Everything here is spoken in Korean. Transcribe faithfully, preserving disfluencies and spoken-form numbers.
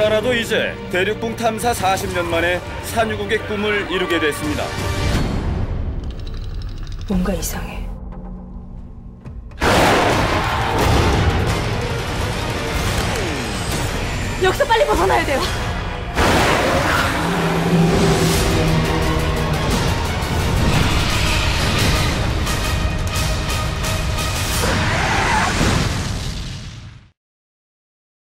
우리나라도 이제 대륙붕 탐사 사십 년 만에 산유국의 꿈을 이루게 됐습니다. 뭔가 이상해. 여기서 빨리 벗어나야 돼요.